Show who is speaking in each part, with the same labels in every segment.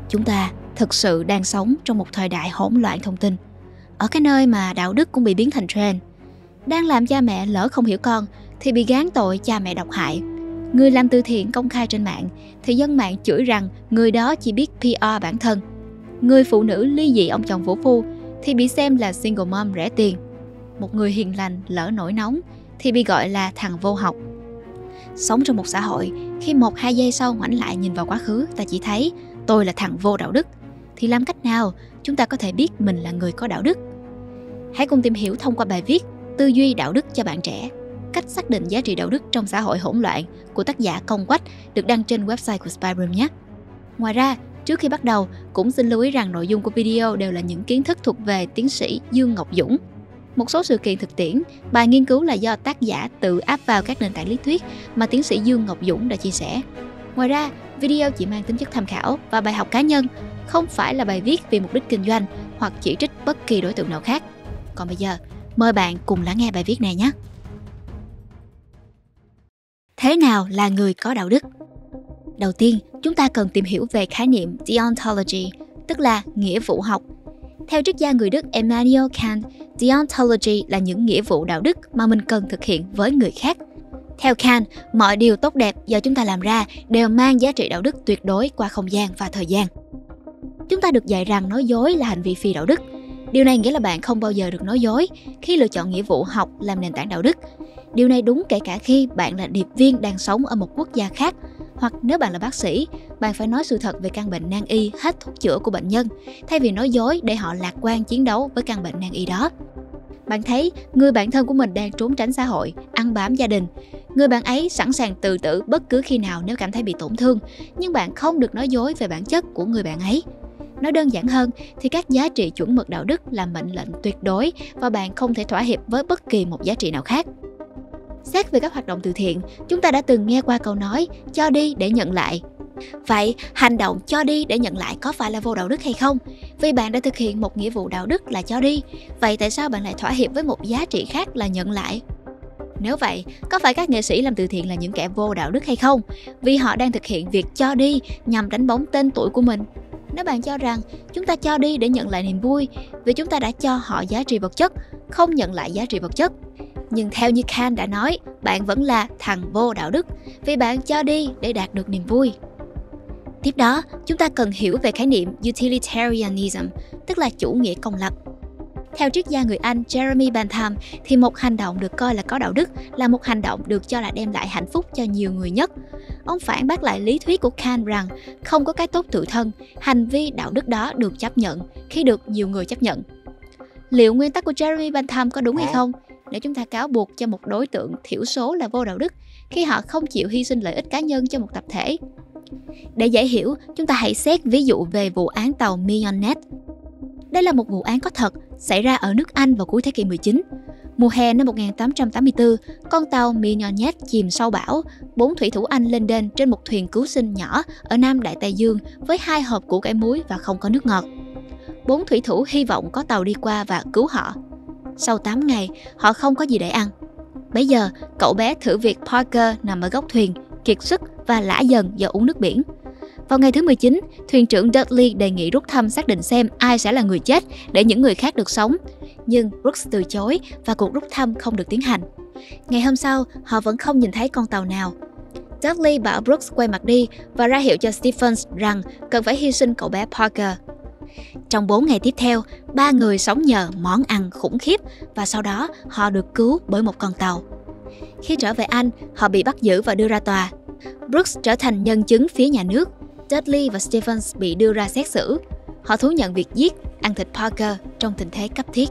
Speaker 1: Chúng ta thực sự đang sống trong một thời đại hỗn loạn thông tin, ở cái nơi mà đạo đức cũng bị biến thành trend. Đang làm cha mẹ lỡ không hiểu con thì bị gán tội cha mẹ độc hại. Người làm từ thiện công khai trên mạng thì dân mạng chửi rằng người đó chỉ biết PR bản thân. Người phụ nữ ly dị ông chồng vũ phu thì bị xem là single mom rẻ tiền. Một người hiền lành lỡ nổi nóng thì bị gọi là thằng vô học. Sống trong một xã hội, khi 1-2 giây sau ngoảnh lại nhìn vào quá khứ, ta chỉ thấy tôi là thằng vô đạo đức, thì làm cách nào chúng ta có thể biết mình là người có đạo đức? Hãy cùng tìm hiểu thông qua bài viết Tư duy đạo đức cho bạn trẻ, cách xác định giá trị đạo đức trong xã hội hỗn loạn của tác giả Công Quách, được đăng trên website của Spyroom nhé. Ngoài ra, trước khi bắt đầu, cũng xin lưu ý rằng nội dung của video đều là những kiến thức thuộc về tiến sĩ Dương Ngọc Dũng. Một số sự kiện thực tiễn, bài nghiên cứu là do tác giả tự áp vào các nền tảng lý thuyết mà tiến sĩ Dương Ngọc Dũng đã chia sẻ. Ngoài ra, video chỉ mang tính chất tham khảo và bài học cá nhân, không phải là bài viết vì mục đích kinh doanh hoặc chỉ trích bất kỳ đối tượng nào khác. Còn bây giờ, mời bạn cùng lắng nghe bài viết này nhé. Thế nào là người có đạo đức? Đầu tiên, chúng ta cần tìm hiểu về khái niệm deontology, tức là nghĩa vụ học. Theo triết gia người Đức Immanuel Kant, deontology là những nghĩa vụ đạo đức mà mình cần thực hiện với người khác. Theo Kant, mọi điều tốt đẹp do chúng ta làm ra đều mang giá trị đạo đức tuyệt đối qua không gian và thời gian. Chúng ta được dạy rằng nói dối là hành vi phi đạo đức. Điều này nghĩa là bạn không bao giờ được nói dối khi lựa chọn nghĩa vụ học làm nền tảng đạo đức. Điều này đúng kể cả khi bạn là điệp viên đang sống ở một quốc gia khác, hoặc nếu bạn là bác sĩ, bạn phải nói sự thật về căn bệnh nan y hết thuốc chữa của bệnh nhân, thay vì nói dối để họ lạc quan chiến đấu với căn bệnh nan y đó. Bạn thấy người bạn thân của mình đang trốn tránh xã hội, ăn bám gia đình. Người bạn ấy sẵn sàng tự tử bất cứ khi nào nếu cảm thấy bị tổn thương, nhưng bạn không được nói dối về bản chất của người bạn ấy. Nói đơn giản hơn thì các giá trị chuẩn mực đạo đức là mệnh lệnh tuyệt đối và bạn không thể thỏa hiệp với bất kỳ một giá trị nào khác. Xét về các hoạt động từ thiện, chúng ta đã từng nghe qua câu nói cho đi để nhận lại. Vậy, hành động cho đi để nhận lại có phải là vô đạo đức hay không? Vì bạn đã thực hiện một nghĩa vụ đạo đức là cho đi, vậy tại sao bạn lại thỏa hiệp với một giá trị khác là nhận lại? Nếu vậy, có phải các nghệ sĩ làm từ thiện là những kẻ vô đạo đức hay không? Vì họ đang thực hiện việc cho đi nhằm đánh bóng tên tuổi của mình. Nếu bạn cho rằng chúng ta cho đi để nhận lại niềm vui vì chúng ta đã cho họ giá trị vật chất, không nhận lại giá trị vật chất. Nhưng theo như Kant đã nói, bạn vẫn là thằng vô đạo đức vì bạn cho đi để đạt được niềm vui. Tiếp đó, chúng ta cần hiểu về khái niệm utilitarianism, tức là chủ nghĩa công lập. Theo triết gia người Anh Jeremy Bentham, thì một hành động được coi là có đạo đức là một hành động được cho là đem lại hạnh phúc cho nhiều người nhất. Ông phản bác lại lý thuyết của Kant rằng không có cái tốt tự thân, hành vi đạo đức đó được chấp nhận khi được nhiều người chấp nhận. Liệu nguyên tắc của Jeremy Bentham có đúng hay không? Nếu chúng ta cáo buộc cho một đối tượng thiểu số là vô đạo đức khi họ không chịu hy sinh lợi ích cá nhân cho một tập thể. Để dễ hiểu, chúng ta hãy xét ví dụ về vụ án tàu Millionet. Đây là một vụ án có thật xảy ra ở nước Anh vào cuối thế kỷ 19. Mùa hè năm 1884, con tàu Millionet chìm sau bão. 4 thủy thủ Anh lên đên trên một thuyền cứu sinh nhỏ ở Nam Đại Tây Dương với 2 hộp củ cải muối và không có nước ngọt. 4 thủy thủ hy vọng có tàu đi qua và cứu họ. Sau 8 ngày, họ không có gì để ăn. Bấy giờ, cậu bé thử việc Parker nằm ở góc thuyền, kiệt sức và lả dần do uống nước biển. Vào ngày thứ 19, thuyền trưởng Dudley đề nghị rút thăm xác định xem ai sẽ là người chết để những người khác được sống. Nhưng Brooks từ chối và cuộc rút thăm không được tiến hành. Ngày hôm sau, họ vẫn không nhìn thấy con tàu nào. Dudley bảo Brooks quay mặt đi và ra hiệu cho Stephens rằng cần phải hy sinh cậu bé Parker. Trong 4 ngày tiếp theo, 3 người sống nhờ món ăn khủng khiếp và sau đó họ được cứu bởi một con tàu. Khi trở về Anh, họ bị bắt giữ và đưa ra tòa. Brooks trở thành nhân chứng phía nhà nước. Dudley và Stephens bị đưa ra xét xử. Họ thú nhận việc giết, ăn thịt Parker trong tình thế cấp thiết.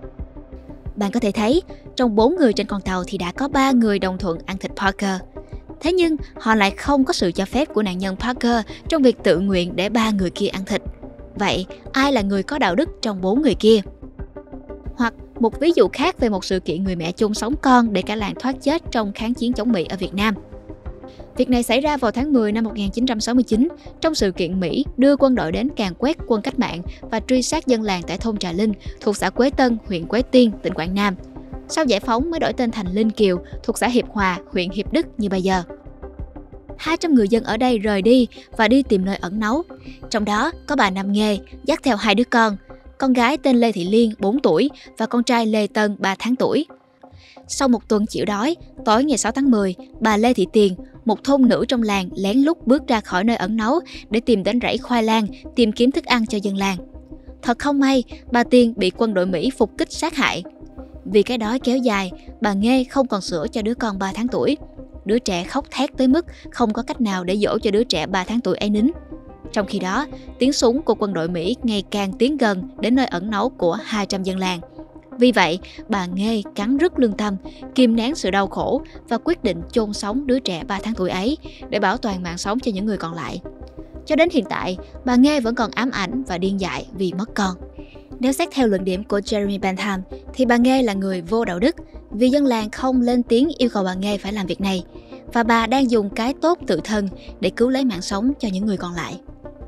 Speaker 1: Bạn có thể thấy, trong 4 người trên con tàu thì đã có 3 người đồng thuận ăn thịt Parker. Thế nhưng, họ lại không có sự cho phép của nạn nhân Parker trong việc tự nguyện để 3 người kia ăn thịt. Vậy, ai là người có đạo đức trong 4 người kia? Hoặc một ví dụ khác về một sự kiện người mẹ chung sống con để cả làng thoát chết trong kháng chiến chống Mỹ ở Việt Nam. Việc này xảy ra vào tháng 10 năm 1969 trong sự kiện Mỹ đưa quân đội đến càn quét quân cách mạng và truy sát dân làng tại thôn Trà Linh thuộc xã Quế Tân, huyện Quế Tiên, tỉnh Quảng Nam. Sau giải phóng mới đổi tên thành Linh Kiều thuộc xã Hiệp Hòa, huyện Hiệp Đức như bây giờ. 200 người dân ở đây rời đi và đi tìm nơi ẩn náu. Trong đó có bà Năm Nghê dắt theo 2 đứa con gái tên Lê Thị Liên 4 tuổi và con trai Lê Tân 3 tháng tuổi. Sau một tuần chịu đói, tối ngày 6 tháng 10, bà Lê Thị Tiền, một thôn nữ trong làng, lén lút bước ra khỏi nơi ẩn náu để tìm đến rẫy khoai lang, tìm kiếm thức ăn cho dân làng. Thật không may, bà Tiền bị quân đội Mỹ phục kích sát hại. Vì cái đói kéo dài, bà Nghê không còn sữa cho đứa con 3 tháng tuổi. Đứa trẻ khóc thét tới mức không có cách nào để dỗ cho đứa trẻ 3 tháng tuổi ấy nín. Trong khi đó, tiếng súng của quân đội Mỹ ngày càng tiến gần đến nơi ẩn náu của 200 dân làng. Vì vậy, bà Nghê cắn rứt lương tâm, kìm nén sự đau khổ và quyết định chôn sống đứa trẻ 3 tháng tuổi ấy để bảo toàn mạng sống cho những người còn lại. Cho đến hiện tại, bà Nghê vẫn còn ám ảnh và điên dại vì mất con. Nếu xét theo luận điểm của Jeremy Bentham, thì bà Nghê là người vô đạo đức vì dân làng không lên tiếng yêu cầu bà Nghê phải làm việc này, và bà đang dùng cái tốt tự thân để cứu lấy mạng sống cho những người còn lại.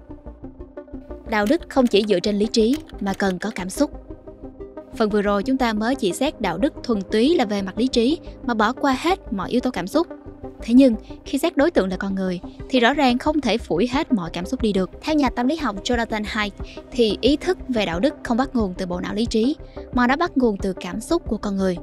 Speaker 1: Đạo đức không chỉ dựa trên lý trí mà cần có cảm xúc. Phần vừa rồi chúng ta mới chỉ xét đạo đức thuần túy là về mặt lý trí mà bỏ qua hết mọi yếu tố cảm xúc. Thế nhưng, khi xét đối tượng là con người, thì rõ ràng không thể phủi hết mọi cảm xúc đi được. Theo nhà tâm lý học Jonathan Haidt, thì ý thức về đạo đức không bắt nguồn từ bộ não lý trí, mà nó bắt nguồn từ cảm xúc của con người.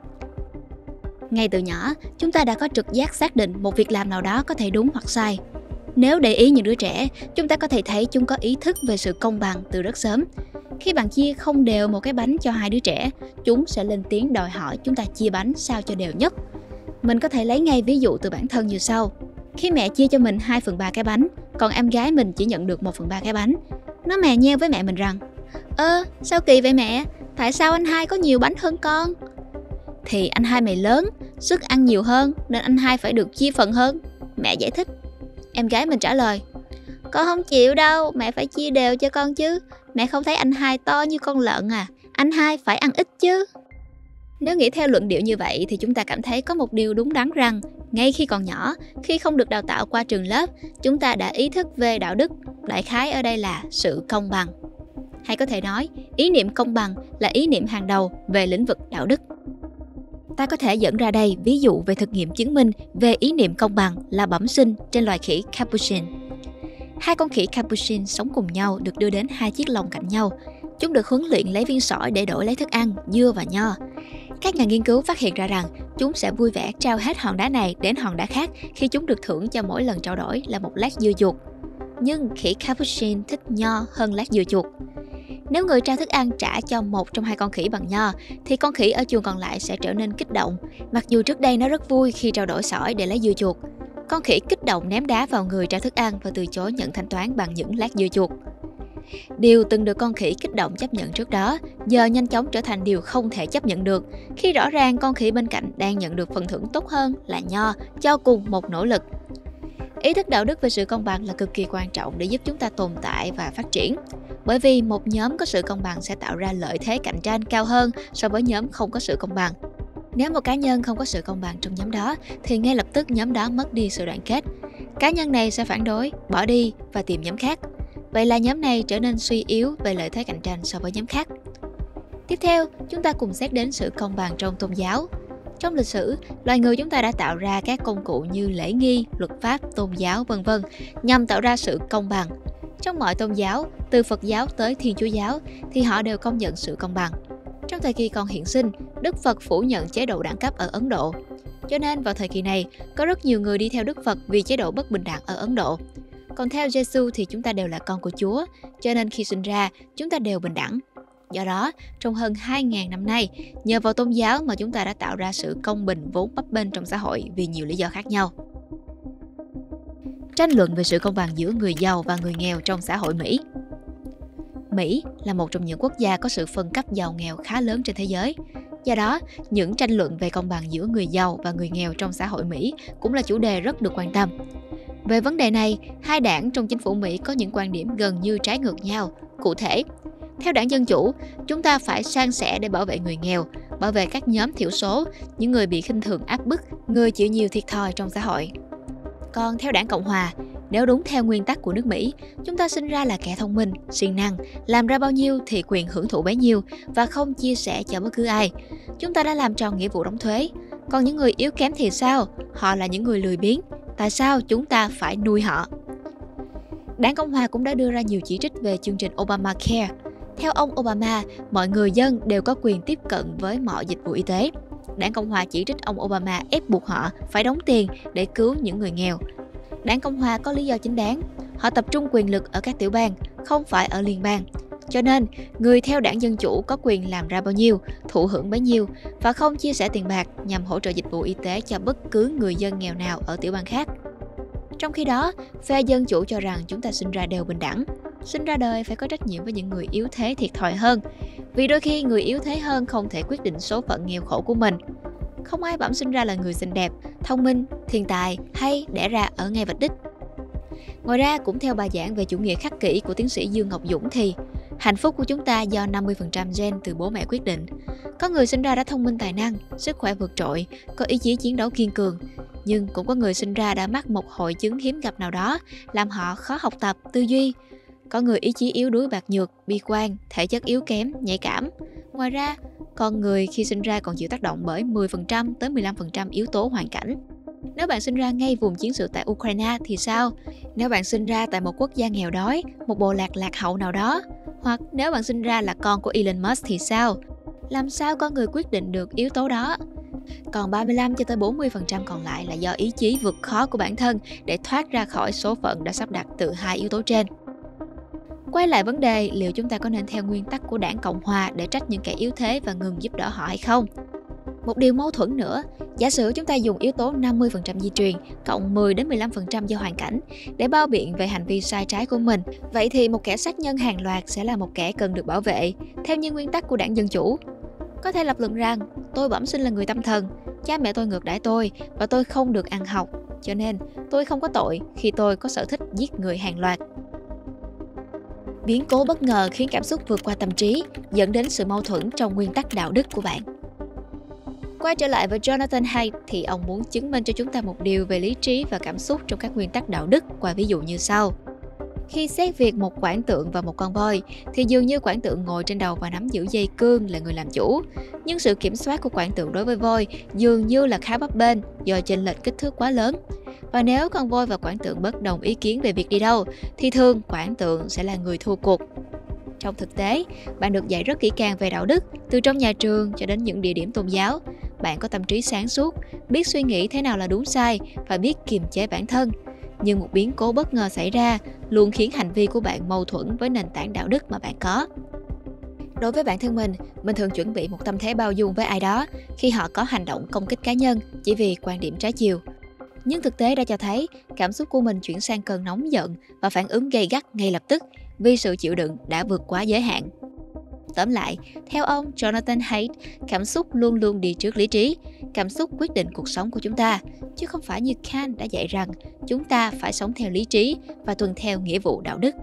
Speaker 1: Ngay từ nhỏ, chúng ta đã có trực giác xác định một việc làm nào đó có thể đúng hoặc sai. Nếu để ý những đứa trẻ, chúng ta có thể thấy chúng có ý thức về sự công bằng từ rất sớm. Khi bạn chia không đều một cái bánh cho 2 đứa trẻ, chúng sẽ lên tiếng đòi hỏi chúng ta chia bánh sao cho đều nhất. Mình có thể lấy ngay ví dụ từ bản thân như sau. Khi mẹ chia cho mình 2/3 cái bánh, còn em gái mình chỉ nhận được 1/3 cái bánh, nó mè nheo với mẹ mình rằng: sao kỳ vậy mẹ? Tại sao anh hai có nhiều bánh hơn con? Thì anh hai mày lớn, sức ăn nhiều hơn nên anh hai phải được chia phần hơn, mẹ giải thích. Em gái mình trả lời: con không chịu đâu, mẹ phải chia đều cho con chứ. Mẹ không thấy anh hai to như con lợn à, anh hai phải ăn ít chứ. Nếu nghĩ theo luận điệu như vậy thì chúng ta cảm thấy có một điều đúng đắn rằng ngay khi còn nhỏ, khi không được đào tạo qua trường lớp, chúng ta đã ý thức về đạo đức, đại khái ở đây là sự công bằng. Hay có thể nói, ý niệm công bằng là ý niệm hàng đầu về lĩnh vực đạo đức. Ta có thể dẫn ra đây ví dụ về thực nghiệm chứng minh về ý niệm công bằng là bẩm sinh trên loài khỉ Capuchin. 2 con khỉ Capuchin sống cùng nhau được đưa đến 2 chiếc lồng cạnh nhau. Chúng được huấn luyện lấy viên sỏi để đổi lấy thức ăn, dưa và nho. Các nhà nghiên cứu phát hiện ra rằng chúng sẽ vui vẻ trao hết hòn đá này đến hòn đá khác khi chúng được thưởng cho mỗi lần trao đổi là một lát dưa chuột. Nhưng khỉ Capuchin thích nho hơn lát dưa chuột. Nếu người trao thức ăn trả cho một trong 2 con khỉ bằng nho, thì con khỉ ở chuồng còn lại sẽ trở nên kích động, mặc dù trước đây nó rất vui khi trao đổi sỏi để lấy dưa chuột. Con khỉ kích động ném đá vào người trao thức ăn và từ chối nhận thanh toán bằng những lát dưa chuột. Điều từng được con khỉ kích động chấp nhận trước đó, giờ nhanh chóng trở thành điều không thể chấp nhận được, khi rõ ràng con khỉ bên cạnh đang nhận được phần thưởng tốt hơn là nho cho cùng một nỗ lực. Ý thức đạo đức về sự công bằng là cực kỳ quan trọng để giúp chúng ta tồn tại và phát triển. Bởi vì một nhóm có sự công bằng sẽ tạo ra lợi thế cạnh tranh cao hơn so với nhóm không có sự công bằng. Nếu một cá nhân không có sự công bằng trong nhóm đó, thì ngay lập tức nhóm đó mất đi sự đoàn kết. Cá nhân này sẽ phản đối, bỏ đi và tìm nhóm khác. Vậy là nhóm này trở nên suy yếu về lợi thế cạnh tranh so với nhóm khác. Tiếp theo, chúng ta cùng xét đến sự công bằng trong tôn giáo. Trong lịch sử, loài người chúng ta đã tạo ra các công cụ như lễ nghi, luật pháp, tôn giáo, v.v. nhằm tạo ra sự công bằng. Trong mọi tôn giáo, từ Phật giáo tới Thiên Chúa giáo, thì họ đều công nhận sự công bằng. Trong thời kỳ còn hiện sinh, Đức Phật phủ nhận chế độ đẳng cấp ở Ấn Độ. Cho nên vào thời kỳ này, có rất nhiều người đi theo Đức Phật vì chế độ bất bình đẳng ở Ấn Độ. Còn theo Giêsu thì chúng ta đều là con của Chúa, cho nên khi sinh ra, chúng ta đều bình đẳng. Do đó, trong hơn 2.000 năm nay, nhờ vào tôn giáo mà chúng ta đã tạo ra sự công bình vốn bấp bênh trong xã hội vì nhiều lý do khác nhau. Tranh luận về sự công bằng giữa người giàu và người nghèo trong xã hội Mỹ. Mỹ là một trong những quốc gia có sự phân cấp giàu nghèo khá lớn trên thế giới. Do đó, những tranh luận về công bằng giữa người giàu và người nghèo trong xã hội Mỹ cũng là chủ đề rất được quan tâm. Về vấn đề này, 2 đảng trong chính phủ Mỹ có những quan điểm gần như trái ngược nhau. Cụ thể, theo đảng Dân Chủ, chúng ta phải san sẻ để bảo vệ người nghèo, bảo vệ các nhóm thiểu số, những người bị khinh thường áp bức, người chịu nhiều thiệt thòi trong xã hội. Còn theo đảng Cộng Hòa, nếu đúng theo nguyên tắc của nước Mỹ, chúng ta sinh ra là kẻ thông minh, siêng năng, làm ra bao nhiêu thì quyền hưởng thụ bấy nhiêu và không chia sẻ cho bất cứ ai. Chúng ta đã làm tròn nghĩa vụ đóng thuế. Còn những người yếu kém thì sao? Họ là những người lười biếng, tại sao chúng ta phải nuôi họ. Đảng Cộng hòa cũng đã đưa ra nhiều chỉ trích về chương trình Obamacare. Theo ông Obama, mọi người dân đều có quyền tiếp cận với mọi dịch vụ y tế. Đảng Cộng hòa chỉ trích ông Obama ép buộc họ phải đóng tiền để cứu những người nghèo. Đảng Cộng hòa có lý do chính đáng. Họ tập trung quyền lực ở các tiểu bang, không phải ở liên bang. Cho nên, người theo đảng Dân Chủ có quyền làm ra bao nhiêu, thụ hưởng bấy nhiêu và không chia sẻ tiền bạc nhằm hỗ trợ dịch vụ y tế cho bất cứ người dân nghèo nào ở tiểu bang khác. Trong khi đó, phe Dân Chủ cho rằng chúng ta sinh ra đều bình đẳng. Sinh ra đời phải có trách nhiệm với những người yếu thế thiệt thòi hơn. Vì đôi khi người yếu thế hơn không thể quyết định số phận nghèo khổ của mình. Không ai bẩm sinh ra là người xinh đẹp, thông minh, thiên tài hay đẻ ra ở ngay vạch đích. Ngoài ra, cũng theo bài giảng về chủ nghĩa khắc kỷ của tiến sĩ Dương Ngọc Dũng thì hạnh phúc của chúng ta do 50% gen từ bố mẹ quyết định. Có người sinh ra đã thông minh tài năng, sức khỏe vượt trội, có ý chí chiến đấu kiên cường. Nhưng cũng có người sinh ra đã mắc một hội chứng hiếm gặp nào đó, làm họ khó học tập, tư duy. Có người ý chí yếu đuối bạc nhược, bi quan, thể chất yếu kém, nhạy cảm. Ngoài ra, con người khi sinh ra còn chịu tác động bởi 10% tới 15% yếu tố hoàn cảnh. Nếu bạn sinh ra ngay vùng chiến sự tại Ukraine thì sao? Nếu bạn sinh ra tại một quốc gia nghèo đói, một bộ lạc lạc hậu nào đó, hoặc nếu bạn sinh ra là con của Elon Musk thì sao? Làm sao con người quyết định được yếu tố đó? Còn 35 cho tới 40% còn lại là do ý chí vượt khó của bản thân để thoát ra khỏi số phận đã sắp đặt từ hai yếu tố trên. Quay lại vấn đề liệu chúng ta có nên theo nguyên tắc của đảng Cộng hòa để trách những kẻ yếu thế và ngừng giúp đỡ họ hay không? Một điều mâu thuẫn nữa, giả sử chúng ta dùng yếu tố 50% di truyền cộng 10 đến 15% do hoàn cảnh để bao biện về hành vi sai trái của mình. Vậy thì một kẻ sát nhân hàng loạt sẽ là một kẻ cần được bảo vệ, theo như nguyên tắc của đảng Dân Chủ. Có thể lập luận rằng, tôi bẩm sinh là người tâm thần, cha mẹ tôi ngược đãi tôi và tôi không được ăn học, cho nên tôi không có tội khi tôi có sở thích giết người hàng loạt. Biến cố bất ngờ khiến cảm xúc vượt qua tâm trí, dẫn đến sự mâu thuẫn trong nguyên tắc đạo đức của bạn. Quay trở lại với Jonathan Haidt thì ông muốn chứng minh cho chúng ta một điều về lý trí và cảm xúc trong các nguyên tắc đạo đức qua ví dụ như sau. Khi xét việc một quản tượng và một con voi, thì dường như quản tượng ngồi trên đầu và nắm giữ dây cương là người làm chủ. Nhưng sự kiểm soát của quản tượng đối với voi dường như là khá bấp bênh do chênh lệch kích thước quá lớn. Và nếu con voi và quản tượng bất đồng ý kiến về việc đi đâu, thì thường quản tượng sẽ là người thua cuộc. Trong thực tế, bạn được dạy rất kỹ càng về đạo đức, từ trong nhà trường cho đến những địa điểm tôn giáo. Bạn có tâm trí sáng suốt, biết suy nghĩ thế nào là đúng sai và biết kiềm chế bản thân. Nhưng một biến cố bất ngờ xảy ra luôn khiến hành vi của bạn mâu thuẫn với nền tảng đạo đức mà bạn có. Đối với bản thân mình thường chuẩn bị một tâm thế bao dung với ai đó khi họ có hành động công kích cá nhân chỉ vì quan điểm trái chiều. Nhưng thực tế đã cho thấy cảm xúc của mình chuyển sang cơn nóng giận và phản ứng gay gắt ngay lập tức vì sự chịu đựng đã vượt quá giới hạn. Tóm lại, theo ông Jonathan Haidt, cảm xúc luôn luôn đi trước lý trí. Cảm xúc quyết định cuộc sống của chúng ta, chứ không phải như Kant đã dạy rằng chúng ta phải sống theo lý trí và tuân theo nghĩa vụ đạo đức.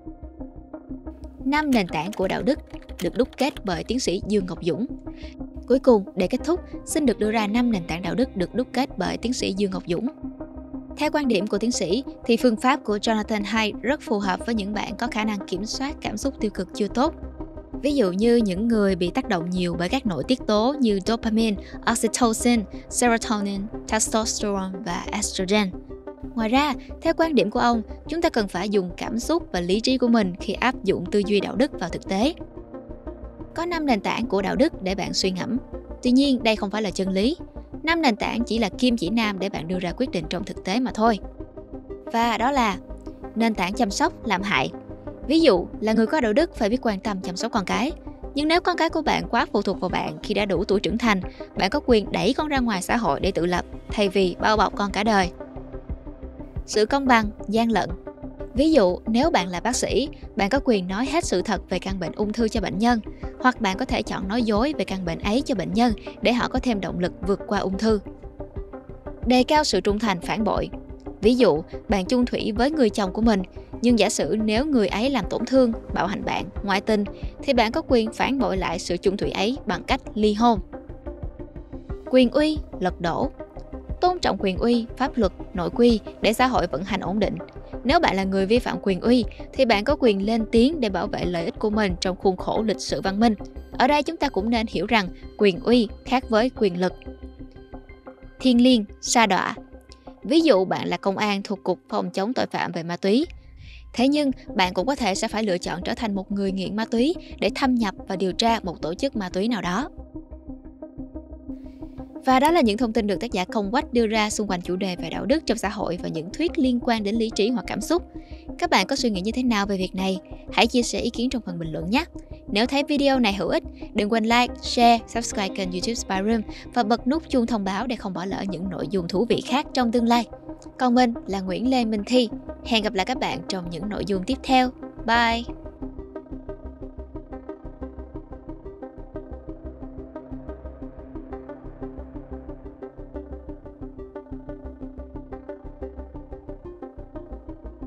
Speaker 1: 5 nền tảng của đạo đức được đúc kết bởi tiến sĩ Dương Ngọc Dũng. Cuối cùng, để kết thúc, xin được đưa ra 5 nền tảng đạo đức được đúc kết bởi tiến sĩ Dương Ngọc Dũng. Theo quan điểm của tiến sĩ, thì phương pháp của Jonathan Haidt rất phù hợp với những bạn có khả năng kiểm soát cảm xúc tiêu cực chưa tốt. Ví dụ như những người bị tác động nhiều bởi các nội tiết tố như dopamine, oxytocin, serotonin, testosterone và estrogen. Ngoài ra, theo quan điểm của ông, chúng ta cần phải dùng cảm xúc và lý trí của mình khi áp dụng tư duy đạo đức vào thực tế. Có 5 nền tảng của đạo đức để bạn suy ngẫm. Tuy nhiên, đây không phải là chân lý. 5 nền tảng chỉ là kim chỉ nam để bạn đưa ra quyết định trong thực tế mà thôi. Và đó là nền tảng chăm sóc làm hại. Ví dụ là người có đạo đức phải biết quan tâm chăm sóc con cái. Nhưng nếu con cái của bạn quá phụ thuộc vào bạn khi đã đủ tuổi trưởng thành, bạn có quyền đẩy con ra ngoài xã hội để tự lập thay vì bao bọc con cả đời. Sự công bằng, gian lận. Ví dụ, nếu bạn là bác sĩ, bạn có quyền nói hết sự thật về căn bệnh ung thư cho bệnh nhân, hoặc bạn có thể chọn nói dối về căn bệnh ấy cho bệnh nhân để họ có thêm động lực vượt qua ung thư. Đề cao sự trung thành phản bội. Ví dụ, bạn chung thủy với người chồng của mình, nhưng giả sử nếu người ấy làm tổn thương, bạo hành bạn, ngoại tình, thì bạn có quyền phản bội lại sự chung thủy ấy bằng cách ly hôn. Quyền uy, lật đổ. Tôn trọng quyền uy, pháp luật, nội quy để xã hội vận hành ổn định. Nếu bạn là người vi phạm quyền uy, thì bạn có quyền lên tiếng để bảo vệ lợi ích của mình trong khuôn khổ lịch sử văn minh. Ở đây chúng ta cũng nên hiểu rằng quyền uy khác với quyền lực. Thiêng liêng, sa đọa. Ví dụ bạn là công an thuộc Cục Phòng chống tội phạm về ma túy. Thế nhưng, bạn cũng có thể sẽ phải lựa chọn trở thành một người nghiện ma túy để thâm nhập và điều tra một tổ chức ma túy nào đó. Và đó là những thông tin được tác giả Công Quách đưa ra xung quanh chủ đề về đạo đức trong xã hội và những thuyết liên quan đến lý trí hoặc cảm xúc. Các bạn có suy nghĩ như thế nào về việc này? Hãy chia sẻ ý kiến trong phần bình luận nhé! Nếu thấy video này hữu ích, đừng quên like, share, subscribe kênh YouTube Spy Room và bật nút chuông thông báo để không bỏ lỡ những nội dung thú vị khác trong tương lai. Còn mình là Nguyễn Lê Minh Thi. Hẹn gặp lại các bạn trong những nội dung tiếp theo. Bye!